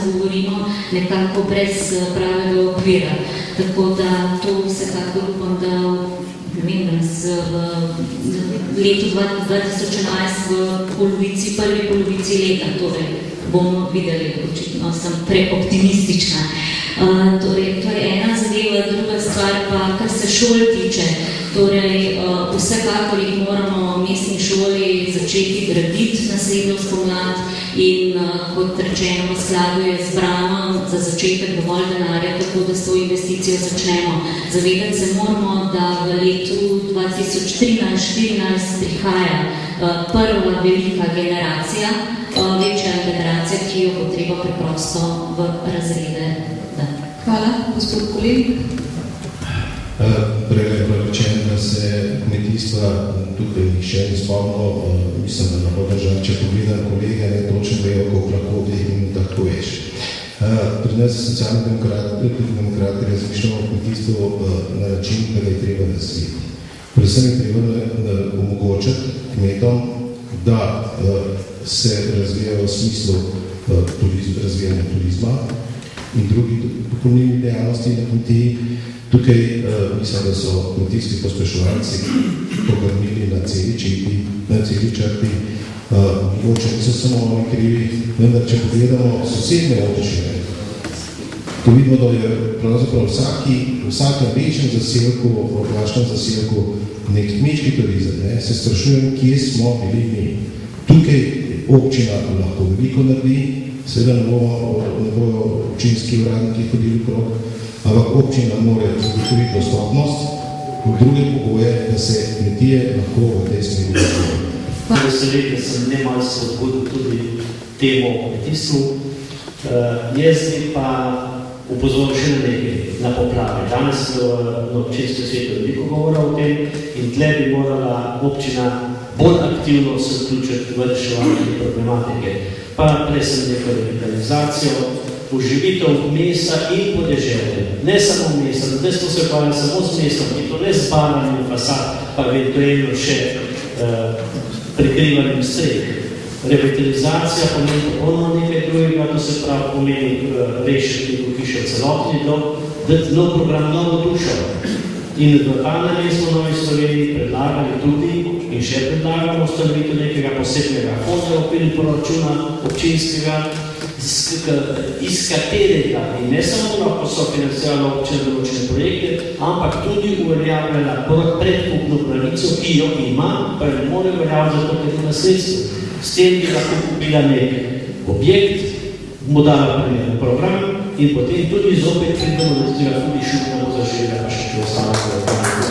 govorimo nekako brez pravega okvira. Tako da to vsekakor upam, da v letu 2011 v prvi polovici leta, torej bomo videli, očitno sem preoptimistična. Torej, to je ena zadeva, druga stvar pa, kar se šol tiče. Torej, vsekakor jih moramo v mestni šoli začeti graditi naslednjo spomlad in kot rečeno, v skladu je zbrano za začetek dovolj denarja, tako da s to investicijo začnemo. Zavedati se moramo, da v letu 2013-2014 prihaja prva velika generacija, večja generacija, ki jo bo treba preprosto v razrede dati. Hvala, gospod kolega. Prej je bilo rečeno, da se kmetijstva tukaj še ni spomnil, mislim, da ne bo držal, če pogledam kolege, ne točno vejo, koliko lahko v teh minutah poveš. Pri nas socialni demokrati razmišljamo o kmetijstvu na način, da ga je treba razviti. Predvsem je treba omogočiti kmetom, da se razvijajo v smislu razvijanja turizma in drugih dopolnilnih dejavnosti na kmetiji. Tukaj mislim, da so kmetijski pospeševalci pogrnili na celi črti. Mogoče niso samo oni krivi, vendar če pogledamo sosedne občine, to vidimo, da je pravzaprav vsakem večjem zaselku, oglašnem zaselku nek kmečki turizem. Se sprašujem, kje smo bili mi. Tukaj občina lahko veliko naredi, seveda ne bojo občinski uradniki hodili krog, ampak občina mora zagotoviti dostopnost, v druge pogoje, da se kmetije lahko v tej smeri razvijajo. Veseli, da sem nemalce odgodil tudi temo o kmetijstvu. Jaz bi pa upozoril še na nekaj, na poplave. Danes na občinskem svetu veliko govora o tem in tle bi morala občina bolj aktivno se vključiti v reševanje problematike. Pa prej sem nekaj revitalizacijo, oživitev mesta in podeželja. Ne samo mesta, zdaj smo se ukvarjali samo s mestom, ki to ne z barvanjem fasad, pa eventualno še prekrivanjem streh. Revitalizacija pomeni popolnoma nekaj drugega, to se pravi pomeni rešiti v hišo celotni dom, dati nov program, novo dušo. In v ta namen smo v Novi Sloveniji predlagali tudi in še predlagamo ustanovitev nekega posebnega fonda v okviru proračuna občinskega, iz katerega in ne samo lahko so financirali občine določene projekte, ampak tudi uveljavljala predkupno pravico, ki jo ima, pa jo mora uveljavljati za to nekaj nasledstvo. S tem bi lahko kupila nek objekt, mu dala primeren program in potem tudi zopet pridemo do tega tudi šutno bo zaživela, pa še kaj ostalo.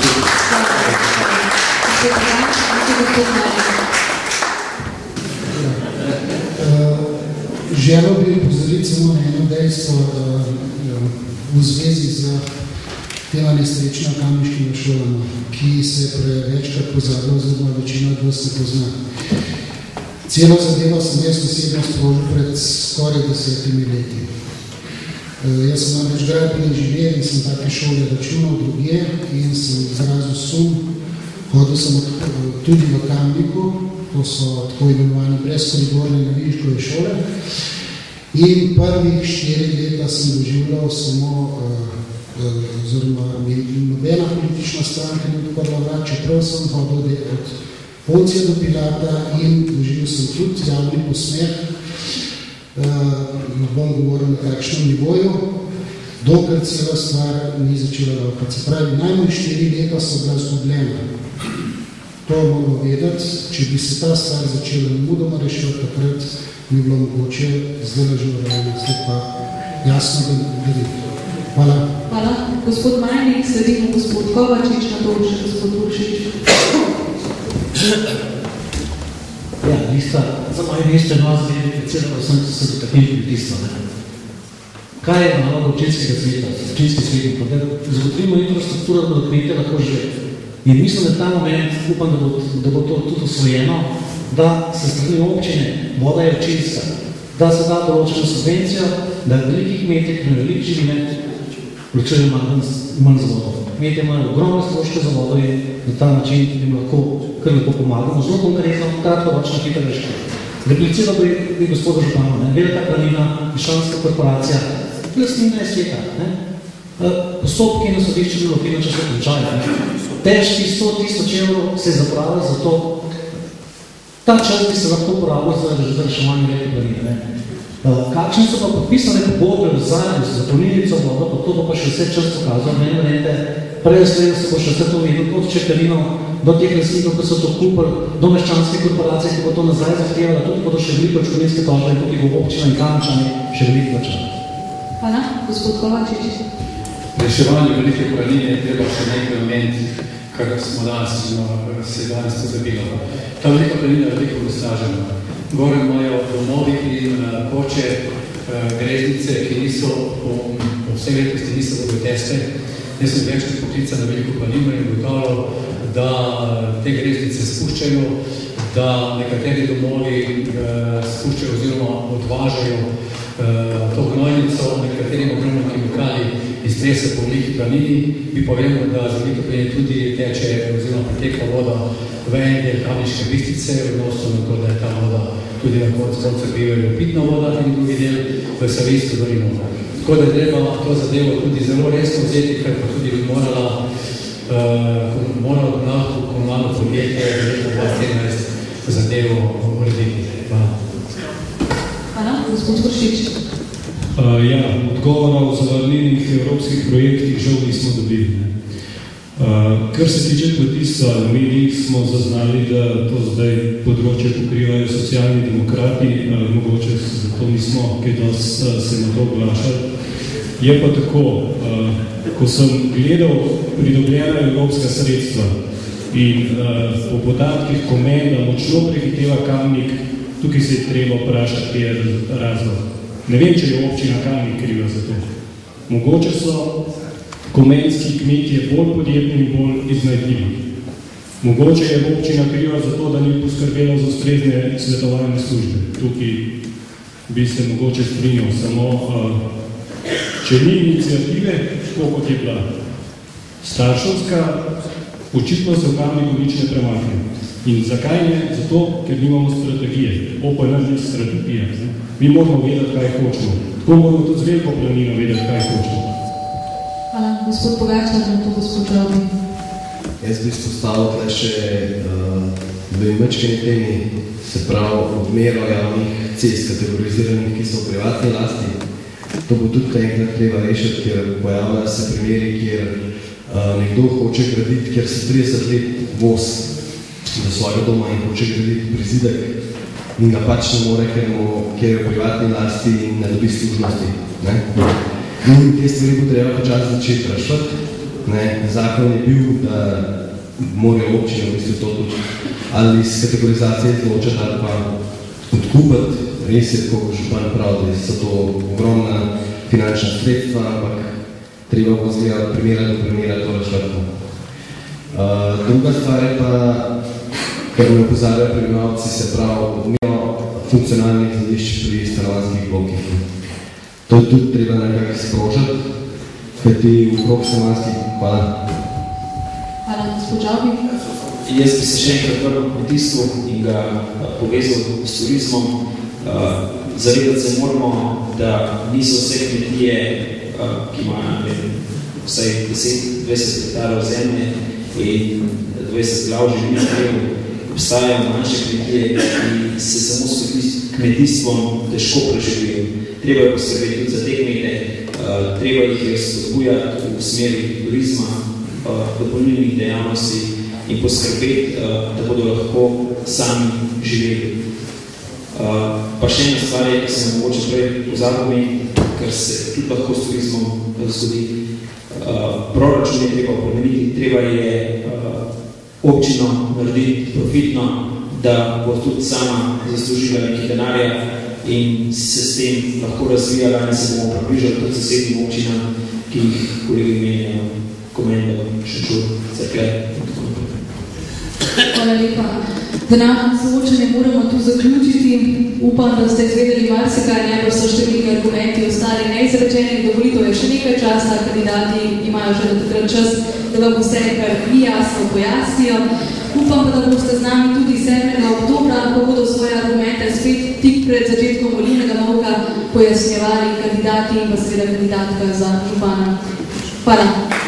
Želel bi upozoriti samo na eno dejstvo v zvezi z tema nesrečna kamniškima šolama, ki se prevečkrat pozabila, oziroma večina od vas se pozna. Celo zadevo sem jaz osebno sprožil pred skoraj 10 leti. Jaz sem namreč gradbeni inženir in sem take šole računal drugje in sem izrazil sum. Hodil sem tudi v Kamniku, to so tako imenovani brezkoridorne naviškove šole. In prvih 4 leta sem doživljal samo, oziroma nobena politična stranka ni odprla vrat, čeprav sem hodil od Poncija do Pilata in doživil sem tudi javni posmeh, ne bom govoril na kakšnem nivoju, dokler cela stvar ni začela laukati. Se pravi, najmanj 4 leta so bila izgubljena. To moramo vedeti, če bi se ta stvar začela nemudoma rešiti, takrat ni bilo mogoče zdaj že vrejeno, zdaj pa jasno govoriti. Hvala. Hvala. Gospod Majnik, sledimo gospod Kovačič, na to še gospod Uršič. Ja, lista, za moje mesto je nas predsedno, sem se dotaknil lista. Kaj je naloga občinskega sveta, občinski svet, da zagotovimo infrastrukturo, da kmetje lahko žive. In mislim, da ta moment, upam, da bo to tudi osvojeno, da se strani občine, voda je občinska, da se da določeno subvencijo, da veliki kmetje, ki na velik živine, vključujejo manj za vodo. Kmetje imajo ogromne stroške za vodo in na ta način jim lahko kar lepo pomagamo. Zelo konkretno, kratkoročno, hitro rešitev. Repliciral bi gospodu Županu, Velika planina, Mišanska korporacija, lastnina je sveta. Postopki na sodišču bilo finančno se končajo. Težki 100 000 evrov se je zapravil za to. Ta čas bi se lahko porabil za reševanje Velike planine. Kakšne so pa podpisane pogodbe vzajemno za polnilnico vodo, pa to bo pa še vse čas pokazal, ne, prej se bo še vse to videl, od Čepelinov do teh lesnikov, ko so to kupili, do meščanske korporacije, ki bo to nazaj zahtevala, tudi bodo še veliko odškodninske tožbe, in tudi bo občina in Kamničani še veliko plačali. Hvala, gospod Kovačič. Reševanje Velike planine je treba še nekaj omeniti, kar smo danes pozabili. Ta Velika planina je veliko onesnažena. Gore imajo domovi in koče, greznice, ki niso po vsej letnosti niso vodotesne. Jaz sem večkrat poklical na Veliko planino in ugotavljal, da te greznice spuščajo, da nekateri domovi spuščajo oziroma odvažajo to gnojnico, nekaterim ogromno kemikali iztresa po Veliki planini. Mi povemo, da za Veliko planine tudi teče oziroma pretekla voda v en del Kamniške Bistrice, odnosno na to, da je ta voda tudi na koncu bivajo pitna voda in drugi del v Savinjsko dolino. Tako da je treba to zadevo tudi zelo resno vzeti, ker pa tudi bi moralo komunalno podjetje v letu 2017 zadevo urediti. Hvala. Hvala, gospod Vršič. Odgovora o zavrnjenih evropskih projektih žal nismo dobili. Kar se tiče kmetijstva, v medijih smo zaznali, da to zdaj področje pokrivajo socialni demokrati, mogoče zato nismo kaj dosti se na to oglašali. Je pa tako, ko sem gledal pridobljena evropska sredstva in po podatkih Komenda močno prehiteva Kamnik, tukaj se je treba vprašati, kje je razlog. Ne vem, če je občina Kamnik kriva za to. Mogoče so komenski kmetje bolj podjetni in bolj iznajdljivi. Mogoče je občina kriva za to, da ni poskrbela za ustrezne svetovalne službe. Tukaj bi se mogoče strinjal, samo če ni iniciative, tako kot je bila starševska, očitno se v Kamniku nič ne premakne. In zakaj ne? Zato, ker nimamo strategije. OPN ni strategija. Mi moramo vedeti, kaj hočemo. Tako moramo tudi z Veliko planino vedeti, kaj hočemo. Hvala, gospod Pogačar, na to gospod Žalbi. Jaz bi izpostavil tle še dve mečkeni temi, se pravi odmero javnih cest, kategoriziranih, ki so v privatni lasti. To bo tudi enkrat treba rešiti, ker pojavljajo se primeri, kjer nekdo hoče graditi, ker se 30 let voz do svojega doma in hoče graditi prizidek in ga pač ne more, ker je v privatni lasti in ne dobi služnosti. In te stvari bo treba počas začeti rešiti. Zakon je bil, da morajo občine v bistvu to tudi ali iz kategorizacije izločiti ali pa odkupiti. Res je, tako župan prav, da so to ogromna finančna sredstva, ampak treba bo zgledati primera do primera to rešiti. Druga stvar je pa, kar me opozarjajo prebivalci, se pravi odmero funkcionalnih zemljišč pri stanovanjskih blokih. To je tudi treba nekako sprožiti, kajti okrog stanovanjskih. Hvala. Hvala, gospod Žalbi. Jaz bi se še enkrat vrnil k kmetijstvu in ga povezal s turizmom. Zavedati se moramo, da niso vse kmetije, ki imajo vsaj 10-20 hektarov zemlje in 20 glav življenja, obstajajo manjše kmetije, ki se samo s kmetijstvom težko preživijo. Treba je poskrbeti tudi za te kmete, treba jih spodbujati v smeri turizma, dopolnilnih dejavnosti in poskrbeti, da bodo lahko sami živeli. Pa še ena stvar je, ki se mogoče prej pozabi, ker se tudi lahko s turizmom zgodi. Proračun je treba pomeniti, treba je občino narediti profitno, da bo tudi sama zaslužila nekaj denarja in se s tem lahko razvijala in se bomo približali tudi sosednjim občinam, ki jih kolegi menijo, Komenda, Šenčur, Cerklje. Hvala lepa. Današnje soočenje moramo tu zaključiti. Upam, da ste izvedeli marsikaj, najbolj so številni argumenti ostali neizrečeni. Do volitev je še nekaj časa, kandidati imajo še do takrat čas, da vam vse nekaj jasno pojasnijo. Upam, da boste z nami tudi 7. oktobra, ko bodo svoje argumente parlamenta spet tik pred začetkom volilnega molka pojasnjevali kandidati in pa seveda kandidatka za župana. Hvala.